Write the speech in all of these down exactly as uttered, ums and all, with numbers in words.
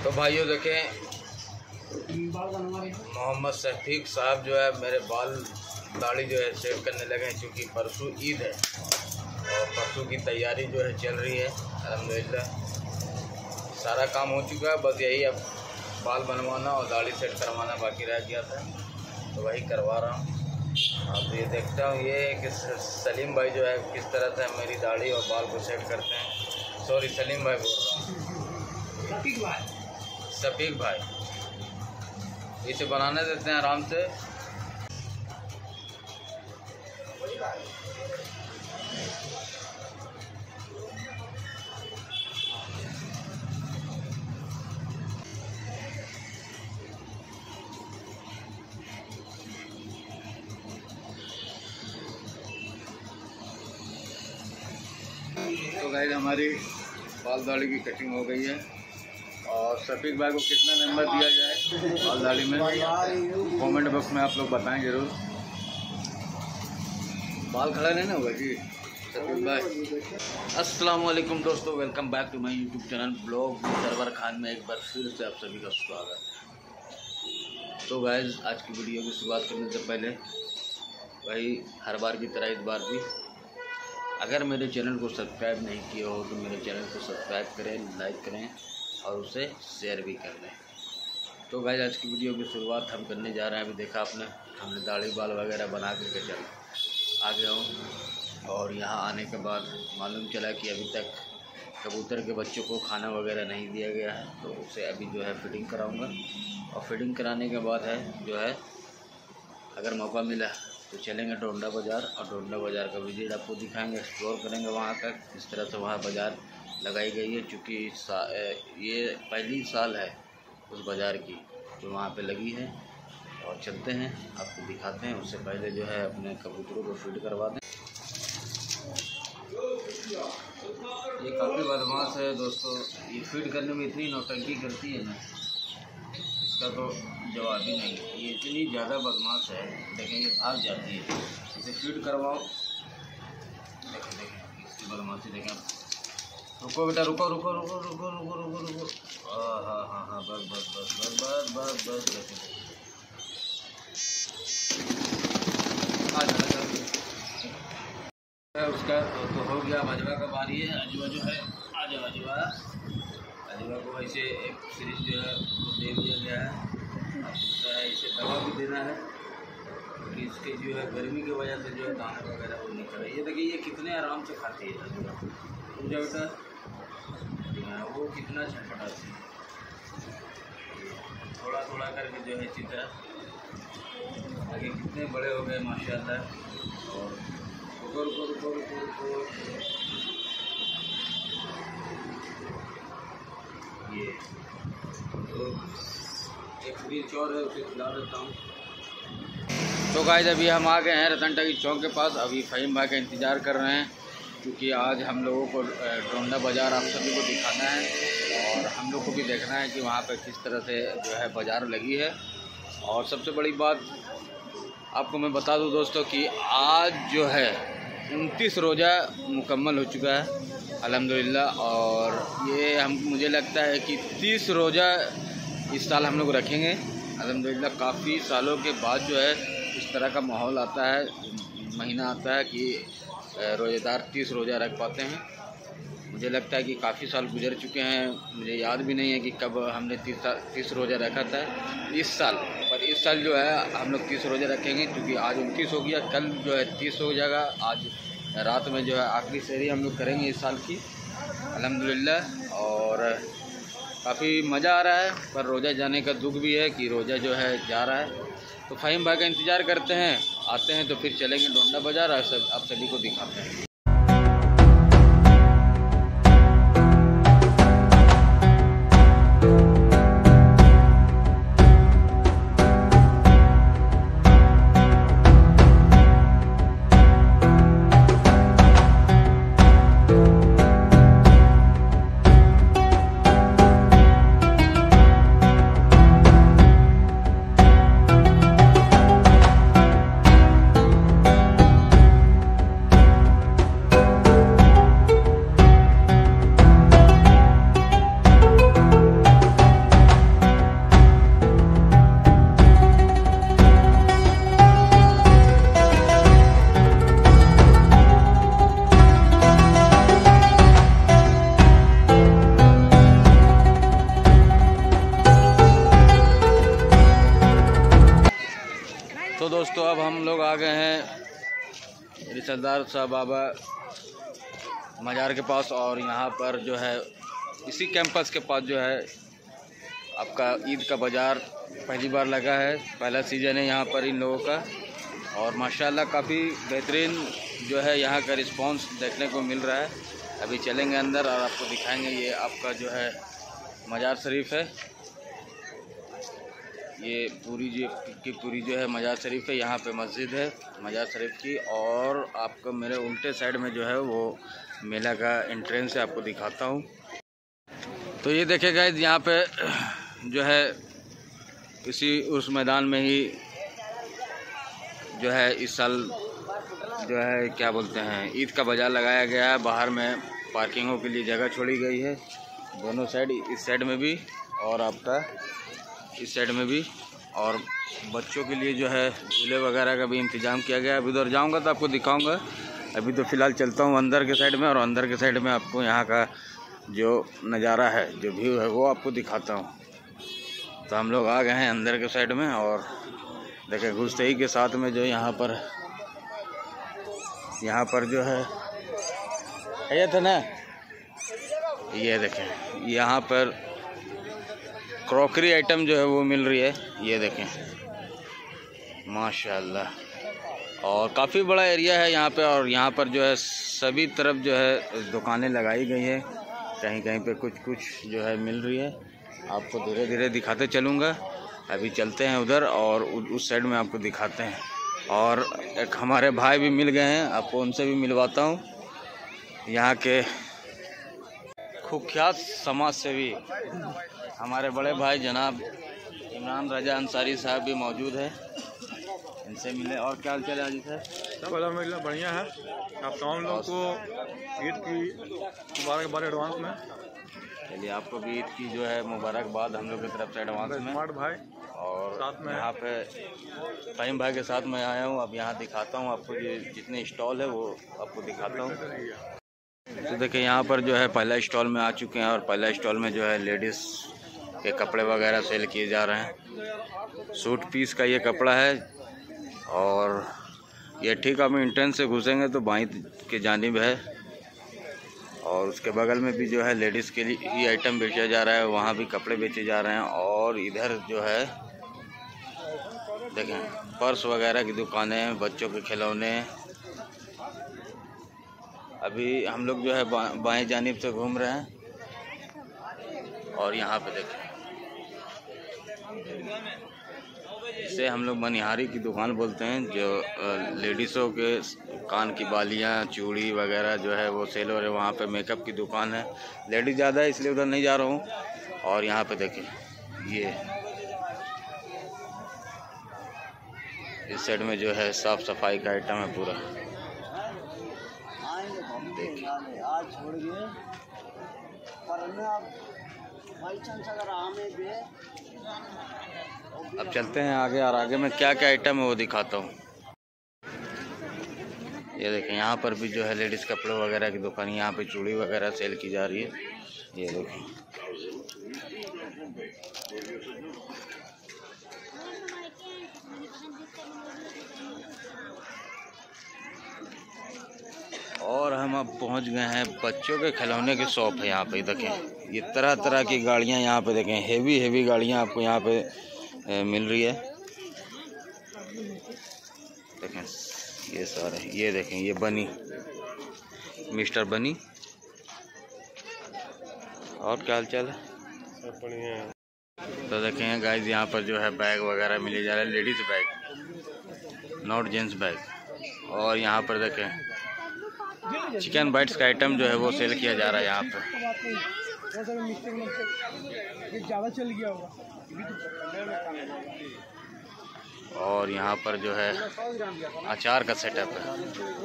तो भाइयों देखें, मोहम्मद शफीक साहब जो है मेरे बाल दाढ़ी जो है सेव करने लगे हैं, क्योंकि परसों ईद है और परसों की तैयारी जो है चल रही है। अल्हम्दुलिल्लाह सारा काम हो चुका है, बस यही अब बाल बनवाना और दाढ़ी सेट करवाना बाकी रह गया था, तो वही करवा रहा हूँ। अब ये देखता हूँ ये कि सलीम भाई जो है किस तरह से मेरी दाढ़ी और बाल को सेट करते हैं। सॉरी सलीम भाई बोल रहा हूँ, शफीक भाई शफीक भाई, इसे बनाने देते हैं आराम से। तो गाइस हमारी बाल दाढ़ी की कटिंग हो गई है और शफीक भाई को कितना नंबर दिया जाए बाल दाढ़ी में कमेंट बॉक्स में आप लोग बताएं जरूर। बाल खड़ा नहीं ना होगा जी शफीक भाई। अस्सलाम वालेकुम दोस्तों, welcome back to my YouTube channel blog Sarwar Khan में एक बार फिर से आप सभी का स्वागत। तो गाइस आज की वीडियो की शुरुआत करने से पहले भाई हर बार की तरह इस बार भी अगर मेरे चैनल को सब्सक्राइब नहीं किया हो तो मेरे चैनल को सब्सक्राइब करें, लाइक करें और उसे शेयर भी कर दें। तो गाइस आज की वीडियो की शुरुआत हम करने जा रहे हैं। अभी देखा आपने हमने दाढ़ी बाल वगैरह बना करके चल आ गया हूँ और यहाँ आने के बाद मालूम चला कि अभी तक कबूतर के बच्चों को खाना वगैरह नहीं दिया गया है, तो उसे अभी जो है फिटिंग कराऊँगा और फिटिंग कराने के बाद है जो है अगर मौका मिला तो चलेंगे डोंडा बाज़ार और डोंडा बाज़ार का विजिट आपको दिखाएंगे, एक्सप्लोर करेंगे वहाँ का किस तरह से वहाँ बाज़ार लगाई गई है, क्योंकि ये पहली साल है उस बाज़ार की जो वहाँ पे लगी है। और चलते हैं आपको दिखाते हैं, उससे पहले जो है अपने कबूतरों को फीड करवा दें। ये काफ़ी बदमाश है दोस्तों, ये फीड करने में इतनी नौटंकी करती है ना, इसका तो जवाब ही नहीं है। ये इतनी ज़्यादा बदमाश है, देखें ये भाग जाती है, इसे फीड करवाओ। देखें देखें इसकी बदमाशी देखें। रुको बेटा रुको रुको रुको रुको रुको रुको रुको हाँ हाँ हाँ हाँ बस बस बस बस बस बस बस देखें आ जाना उसका तो हो गया। अजवा का बारी है, अजवा जो है आ जाओ अजवा। अजवा को वैसे एक सीरीज जो है वो दे दिया गया है, दूसरा है इसे दवा भी देना है क्योंकि इसके जो है गर्मी की वजह से जो है दाना वगैरह वो निकल रही है। देखिए ये कितने आराम से खाती है अजवा, पूजा बेटा वो कितना छटपटाती है, थोड़ा थोड़ा करके जो है इसी तरह आगे कितने बड़े हो गए माशाल्लाह। और रुको रुको रुको रुको रुको ये तो एक फ्री चौर है उसे खिला देता हूँ। तो गाइस अभी हम आ गए हैं रतन टाकी चौक के पास। अभी फ़हीम भाई का इंतज़ार कर रहे हैं क्योंकि आज हम लोगों को डोंडा बाज़ार आप सभी को दिखाना है और हम लोग को भी देखना है कि वहाँ पर किस तरह से जो है बाज़ार लगी है। और सबसे बड़ी बात आपको मैं बता दूं दोस्तों कि आज जो है उनतीस रोज़ा मुकम्मल हो चुका है अल्हम्दुलिल्लाह, और ये हम मुझे लगता है कि तीस रोज़ा इस साल हम लोग रखेंगे अल्हम्दुलिल्लाह। काफ़ी सालों के बाद जो है इस तरह का माहौल आता है, महीना आता है कि रोज़ेदार तीस रोज़ा रख पाते हैं। मुझे लगता है कि काफ़ी साल गुजर चुके हैं, मुझे याद भी नहीं है कि कब हमने तीस तीस रोज़ा रखा था इस साल, पर इस साल जो है हम लोग तीस रोज़ा रखेंगे क्योंकि आज उनतीस हो गया, कल जो है तीस हो जाएगा। आज रात में जो है आखिरी सहरी हम लोग करेंगे इस साल की अल्हम्दुलिल्लाह। और काफ़ी मज़ा आ रहा है, पर रोज़ा जाने का दुख भी है कि रोज़ा जो है जा रहा है। तो फ़हीम भाई का इंतज़ार करते हैं, आते हैं तो फिर चलेंगे डोंडा बाज़ार और सब आप सभी को दिखाते हैं। अब हम लोग आ गए हैं सरदार साहब बाबा मज़ार के पास, और यहाँ पर जो है इसी कैंपस के पास जो है आपका ईद का बाज़ार पहली बार लगा है, पहला सीज़न है यहाँ पर इन लोगों का। और माशाल्लाह काफ़ी बेहतरीन जो है यहाँ का रिस्पांस देखने को मिल रहा है। अभी चलेंगे अंदर और आपको दिखाएंगे। ये आपका जो है मज़ार शरीफ है, ये पूरी जो की पूरी जो है मज़ार शरीफ है। यहाँ पे मस्जिद है मज़ार शरीफ की, और आपको मेरे उल्टे साइड में जो है वो मेला का एंट्रेंस है, आपको दिखाता हूँ। तो ये देखिएगा यहाँ पे जो है इसी उस मैदान में ही जो है इस साल जो है क्या बोलते हैं ईद का बाज़ार लगाया गया है। बाहर में पार्किंगों के लिए जगह छोड़ी गई है दोनों साइड, इस साइड में भी और आपका इस साइड में भी, और बच्चों के लिए जो है झूले वगैरह का भी इंतज़ाम किया गया है। अभी उधर जाऊंगा तो आपको दिखाऊंगा। अभी तो फ़िलहाल चलता हूं अंदर के साइड में, और अंदर के साइड में आपको यहाँ का जो नज़ारा है, जो व्यू है, वो आपको दिखाता हूँ। तो हम लोग आ गए हैं अंदर के साइड में, और देखिए घुसते ही के साथ में जो यहाँ पर यहाँ पर जो है है था ना, ये देखें यहाँ पर क्रॉकरी आइटम जो है वो मिल रही है। ये देखें माशाल्लाह, और काफ़ी बड़ा एरिया है यहाँ पे, और यहाँ पर जो है सभी तरफ जो है दुकानें लगाई गई हैं। कहीं कहीं पे कुछ कुछ जो है मिल रही है, आपको धीरे धीरे दिखाते चलूँगा। अभी चलते हैं उधर और उस साइड में आपको दिखाते हैं। और एक हमारे भाई भी मिल गए हैं, आपको उनसे भी मिलवाता हूँ। यहाँ के कुख्यात समाज सेवी हमारे बड़े भाई जनाब इमरान रजा अंसारी साहब भी मौजूद है, इनसे मिले। और क्या हाल चाल है हाजी साहब? सब अलहमदिल्ला बढ़िया है। आप तमाम लोग को ईद की मुबारकबाद एडवांस में। चलिए आपको भी ईद की जो है मुबारकबाद हम लोग की तरफ से एडवांस में। स्मार्ट भाई और साथ में यहाँ पे फ़हीम भाई के साथ मैं आया हूँ। अब यहाँ दिखाता हूँ आपको, ये जितने स्टॉल है वो आपको दिखाता हूँ। तो देखिए यहाँ पर जो है पहला स्टॉल में आ चुके हैं, और पहला स्टॉल में जो है लेडीज़ के कपड़े वगैरह सेल किए जा रहे हैं। सूट पीस का ये कपड़ा है, और ये ठीक हम एंट्रेंस से घुसेंगे तो बाईं के जानिब है, और उसके बगल में भी जो है लेडीज़ के लिए ही आइटम बेचा जा रहा है, वहाँ भी कपड़े बेचे जा रहे हैं। और इधर जो है देखें पर्स वगैरह की दुकानें, बच्चों के खिलौने। अभी हम लोग जो है बा, बाएं जानिब से घूम रहे हैं, और यहाँ पे देखें इसे हम लोग मनिहारी की दुकान बोलते हैं, जो लेडीज़ों के कान की बालियाँ, चूड़ी वगैरह जो है वो सेल हो रहे हैं। वहाँ पे मेकअप की दुकान है, लेडीज़ ज़्यादा है इसलिए उधर नहीं जा रहा हूँ। और यहाँ पे देखें ये इस साइड में जो है साफ़ सफाई का आइटम है पूरा। देखिए अब चलते हैं आगे, और आगे में क्या क्या आइटम है वो दिखाता हूँ। ये देखें यहाँ पर भी जो है लेडीज़ कपड़े वगैरह की दुकान, यहाँ पे चूड़ी वगैरह सेल की जा रही है। ये देखें और हम अब पहुंच गए हैं बच्चों के खिलौने की शॉप है। यहाँ पे देखें ये तरह तरह की गाड़ियाँ, यहाँ पे देखें हेवी हेवी गाड़ियाँ आपको यहाँ पे ए, मिल रही है। देखें ये सारे, ये देखें ये बनी मिस्टर बनी। और क्या हाल चाल है? सब बढ़िया है। तो देखें गाइस यहाँ पर जो है बैग वगैरह मिले जा रहे हैं, ladies bag, not gents bag. और यहाँ पर देखें चिकन बाइट्स का आइटम जो है वो सेल किया जा रहा है यहाँ पे। और यहाँ पर जो है अचार का सेटअप है।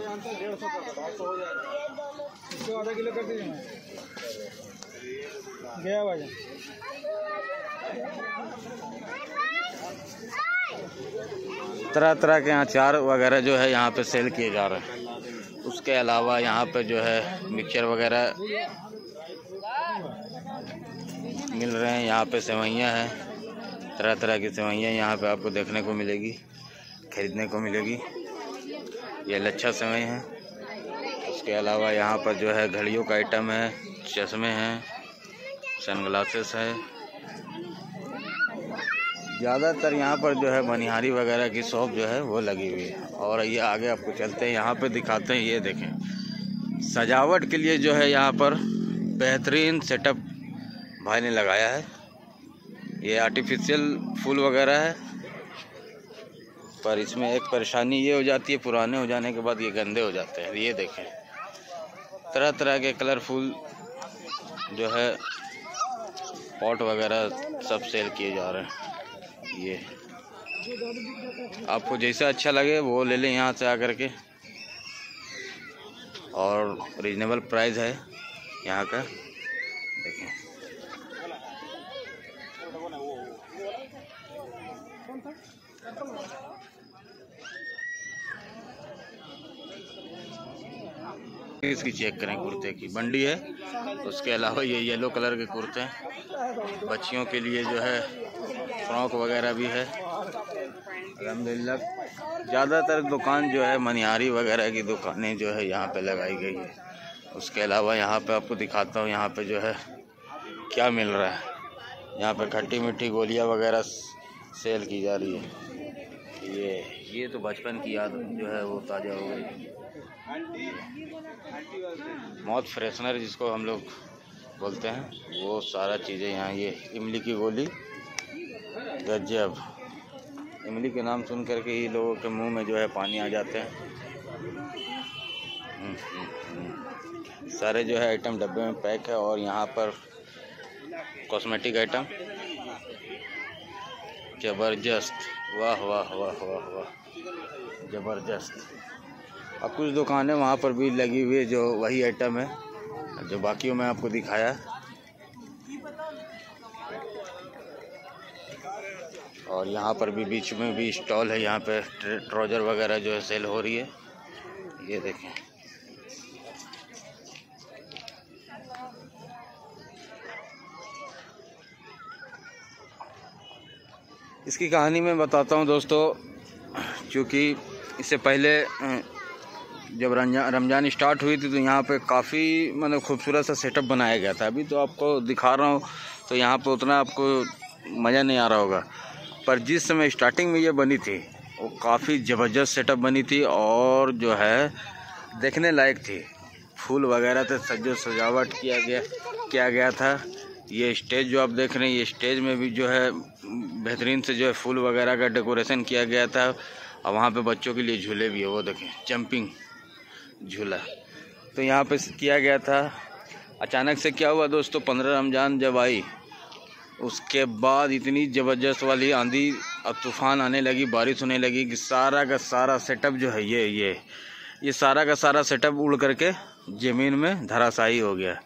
तरह तरह के अचार वगैरह जो है यहाँ पे सेल किए जा रहे हैं। उसके अलावा यहाँ पे जो है मिक्सचर वगैरह मिल रहे हैं। यहाँ पे सेवइयाँ हैं, तरह तरह की सेवइयाँ यहाँ पे आपको देखने को मिलेगी। खरीदने को मिलेगी। ये लच्छा सेवई है। उसके अलावा यहाँ पर जो है घड़ियों का आइटम है, चश्मे हैं, सनग्लासेस है। ज़्यादातर यहाँ पर जो है मनिहारी वगैरह की शॉप जो है वो लगी हुई है। और ये आगे आपको चलते हैं, यहाँ पे दिखाते हैं। ये देखें, सजावट के लिए जो है यहाँ पर बेहतरीन सेटअप भाई ने लगाया है। ये आर्टिफिशियल फूल वगैरह है, पर इसमें एक परेशानी ये हो जाती है, पुराने हो जाने के बाद ये गंदे हो जाते हैं। ये देखें, तरह तरह के कलरफुल जो है पॉट वगैरह सब सेल किए जा रहे हैं। ये आपको जैसा अच्छा लगे वो ले लें यहाँ से आकर के, और रीजनेबल प्राइस है यहाँ का। देखें, इसकी चेक करें, कुर्ते की बंडी है। उसके अलावा ये येलो कलर के कुर्ते हैं। बच्चियों के लिए जो है फ्रॉक वगैरह भी है। अल्हम्दुलिल्लाह ज़्यादातर दुकान जो है मनिहारी वगैरह की दुकानें जो है यहाँ पे लगाई गई है। उसके अलावा यहाँ पे आपको दिखाता हूँ यहाँ पे जो है क्या मिल रहा है। यहाँ पे खट्टी मीठी गोलियाँ वगैरह सेल की जा रही है। ये ये तो बचपन की याद जो है वो ताज़ा हो गई। मौत फ्रेशनर जिसको हम लोग बोलते हैं, वो सारा चीज़ें यहाँ। ये इमली की गोली, गजब, इमली के नाम सुन करके ही लोगों के मुंह में जो है पानी आ जाते हैं। सारे जो है आइटम डब्बे में पैक है। और यहाँ पर कॉस्मेटिक आइटम ज़बरदस्त, वाह वाह वाह वाह वाह, ज़बरदस्त। अब कुछ दुकानें वहाँ पर भी लगी हुई है जो वही आइटम है जो बाकियों में आपको दिखाया। और यहाँ पर भी बीच में भी स्टॉल है, यहाँ पे ट्राउज़र वगैरह जो है सेल हो रही है। ये देखें, इसकी कहानी मैं बताता हूँ दोस्तों। क्योंकि इससे पहले जब रमजान रमजान स्टार्ट हुई थी तो यहाँ पे काफ़ी मतलब खूबसूरत सा सेटअप बनाया गया था। अभी तो आपको दिखा रहा हूँ तो यहाँ पे उतना आपको मज़ा नहीं आ रहा होगा, पर जिस समय स्टार्टिंग में ये बनी थी वो काफ़ी ज़बरदस्त सेटअप बनी थी और जो है देखने लायक थी। फूल वगैरह से सजो सजावट किया गया किया गया था। ये स्टेज जो आप देख रहे हैं, ये स्टेज में भी जो है बेहतरीन से जो है फूल वगैरह का डेकोरेशन किया गया था। और वहाँ पे बच्चों के लिए झूले भी है, वो देखें, जंपिंग झूला तो यहाँ पे किया गया था। अचानक से क्या हुआ दोस्तों, पंद्रह रमज़ान जब आई उसके बाद इतनी ज़बरदस्त वाली आंधी और तूफ़ान आने लगी, बारिश होने लगी कि सारा का सारा सेटअप जो है ये ये ये सारा का सारा सेटअप उड़ करके ज़मीन में धराशायी हो गया।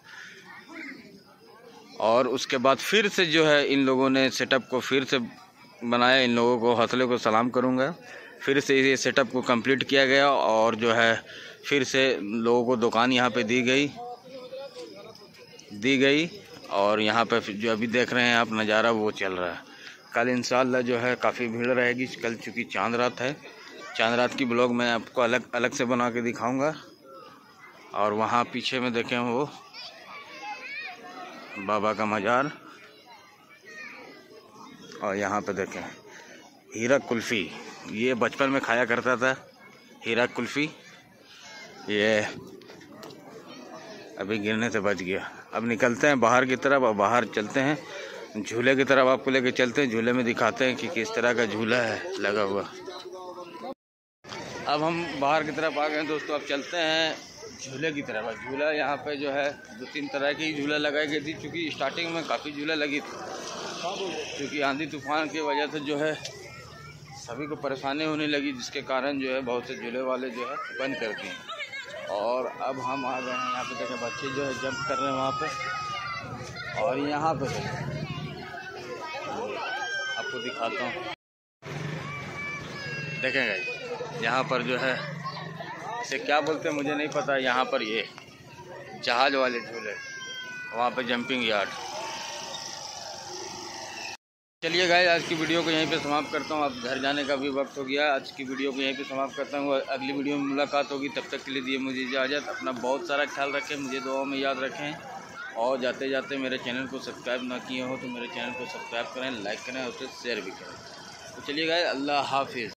और उसके बाद फिर से जो है इन लोगों ने सेटअप को फिर से बनाया। इन लोगों को हौसले को सलाम करूँगा। फिर से ये सेटअप को कंप्लीट किया गया और जो है फिर से लोगों को दुकान यहाँ पे दी गई दी गई और यहाँ पे जो अभी देख रहे हैं आप नज़ारा वो चल रहा है। कल इंशाल्लाह जो है काफ़ी भीड़ रहेगी। कल चूँकि चांद रात है, चांद रात की ब्लॉग मैं आपको अलग अलग से बना के दिखाऊंगा। और वहाँ पीछे में देखें वो बाबा का मज़ार, और यहाँ पे देखें हीरा कुल्फ़ी, ये बचपन में खाया करता था हीरा कुल्फ़ी। ये अभी गिरने से बच गया। अब निकलते हैं बाहर की तरफ और बाहर चलते हैं झूले की तरफ, आपको लेके चलते हैं। झूले में दिखाते हैं कि किस तरह का झूला है लगा हुआ। अब हम बाहर की तरफ आ गए दोस्तों। अब चलते हैं झूले की तरफ। झूला यहाँ पे जो है दो तीन तरह की झूला लगाई गई थी, क्योंकि स्टार्टिंग में काफ़ी झूला लगी थी। क्योंकि आंधी तूफान की वजह से जो है सभी को परेशानी होने लगी, जिसके कारण जो है बहुत से झूले वाले जो है बंद कर दिए। और अब हम आ गए हैं यहाँ पे, देखें बच्चे जो है जंप कर रहे हैं वहाँ पे। और यहाँ पे आपको दिखाता हूँ, देखें गाइस यहाँ पर जो है इसे क्या बोलते हैं मुझे नहीं पता। यहाँ पर ये जहाज वाले झूले, वहाँ पे जंपिंग यार्ड। चलिए गाइस, आज की वीडियो को यहीं पे समाप्त करता हूँ। अब घर जाने का भी वक्त हो गया। आज की वीडियो को यहीं पे समाप्त करता हूँ। अगली वीडियो में मुलाकात होगी। तब तक के लिए दिए मुझे इजाज़त। अपना बहुत सारा ख्याल रखें, मुझे दुआओं में याद रखें। और जाते जाते मेरे चैनल को सब्सक्राइब ना किए हो तो मेरे चैनल को सब्सक्राइब करें, लाइक करें और उसे शेयर भी करें। तो चलिए गाइस, अल्लाह हाफिज़।